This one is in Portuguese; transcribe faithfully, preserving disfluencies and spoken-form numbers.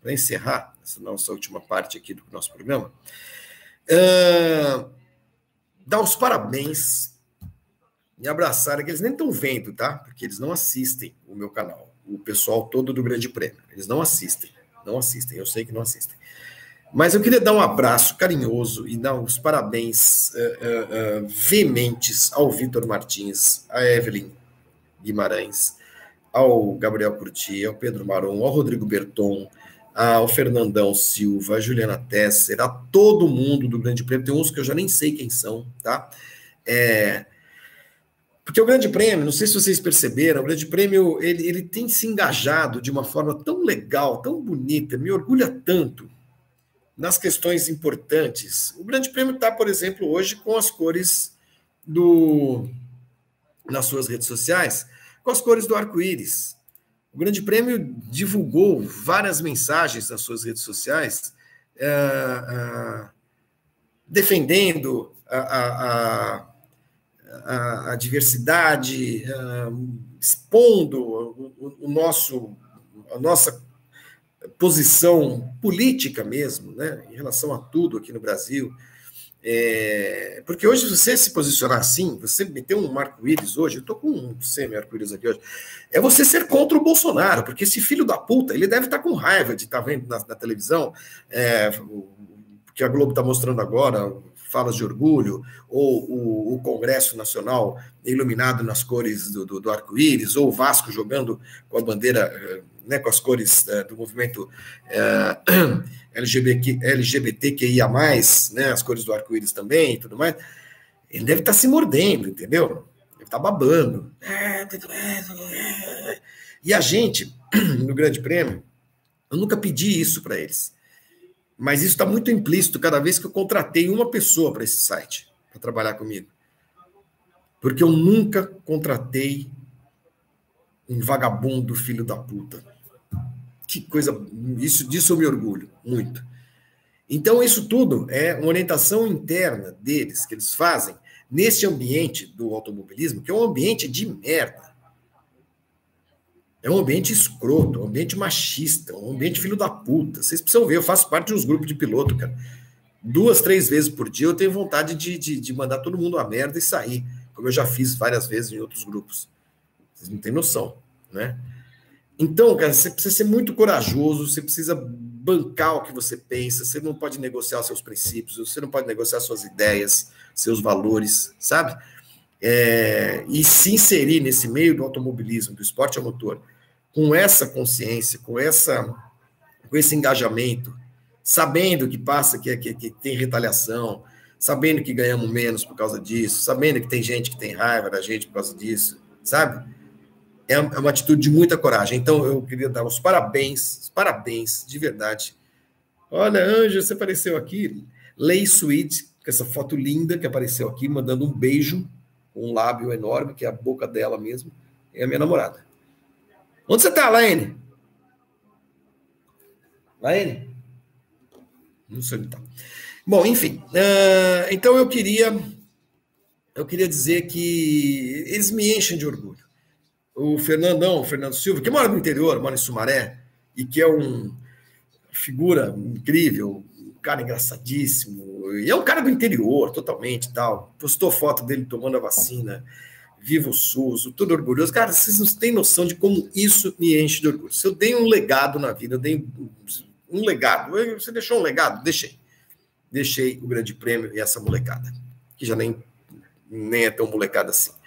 para encerrar essa nossa última parte aqui do nosso programa, uh, dar os parabéns e abraçar, que eles nem estão vendo, tá? Porque eles não assistem o meu canal, o pessoal todo do Grande Prêmio. Eles não assistem, não assistem, eu sei que não assistem. Mas eu queria dar um abraço carinhoso e dar os parabéns uh, uh, uh, veementes ao Vitor Martins, à Evelyn Guimarães, ao Gabriel Curti, ao Pedro Maron, ao Rodrigo Berton, ao Fernandão Silva, a Juliana Tesser, a todo mundo do Grande Prêmio. Tem uns que eu já nem sei quem são, tá? É... Porque o Grande Prêmio, não sei se vocês perceberam, o Grande Prêmio, ele, ele tem se engajado de uma forma tão legal, tão bonita, me orgulha tanto nas questões importantes. O Grande Prêmio está, por exemplo, hoje com as cores do... nas suas redes sociais, com as cores do arco-íris. O Grande Prêmio divulgou várias mensagens nas suas redes sociais uh, uh, defendendo a, a, a, a, a diversidade, uh, expondo o, o, o nosso, a nossa posição política mesmo, né, em relação a tudo aqui no Brasil. É, porque hoje você se posicionar assim, você meter um arco-íris hoje, eu estou com um semi-arco-íris aqui hoje, é você ser contra o Bolsonaro, porque esse filho da puta, ele deve estar com raiva de estar vendo na, na televisão, é, o que a Globo está mostrando agora, falas de orgulho, ou o, o Congresso Nacional iluminado nas cores do, do, do arco-íris, ou o Vasco jogando com a bandeira, né, com as cores uh, do movimento uh, L G B T Q I A mais, né, as cores do arco-íris também e tudo mais. Ele deve estar se mordendo, entendeu? Deve estar babando. E a gente, no Grande Prêmio, eu nunca pedi isso para eles. Mas isso está muito implícito cada vez que eu contratei uma pessoa para esse site, para trabalhar comigo. Porque eu nunca contratei um vagabundo filho da puta. Que coisa... Isso, disso eu me orgulho, muito. Então, isso tudo é uma orientação interna deles, que eles fazem nesse ambiente do automobilismo, que é um ambiente de merda. É um ambiente escroto, um ambiente machista, um ambiente filho da puta. Vocês precisam ver, eu faço parte de uns grupos de piloto, cara. Duas, três vezes por dia eu tenho vontade de, de, de mandar todo mundo a merda e sair, como eu já fiz várias vezes em outros grupos. Vocês não têm noção, né? Então, cara, você precisa ser muito corajoso, você precisa bancar o que você pensa, você não pode negociar seus princípios, você não pode negociar suas ideias, seus valores, sabe? É, e se inserir nesse meio do automobilismo, do esporte a motor, com essa consciência, com, essa, com esse engajamento, sabendo que passa, que, que, que tem retaliação, sabendo que ganhamos menos por causa disso, sabendo que tem gente que tem raiva da gente por causa disso, sabe? É uma atitude de muita coragem. Então, eu queria dar os parabéns, parabéns, de verdade. Olha, Ângela, você apareceu aqui. Lei Sweet, com essa foto linda que apareceu aqui, mandando um beijo, com um lábio enorme, que é a boca dela mesmo. É a minha namorada. Onde você está, Laine? Laine? Não sei onde está. Bom, enfim. Uh, então, eu queria, eu queria dizer que eles me enchem de orgulho. O Fernandão, o Fernando Silva, que mora no interior, mora em Sumaré, e que é uma figura incrível, um cara engraçadíssimo, e é um cara do interior, totalmente, tal. Postou foto dele tomando a vacina, viva o SUS, tudo orgulhoso. Cara, vocês não têm noção de como isso me enche de orgulho. Se eu dei um legado na vida, eu dei um legado. Você deixou um legado? Deixei. Deixei o Grande Prêmio e essa molecada, que já nem, nem é tão molecada assim.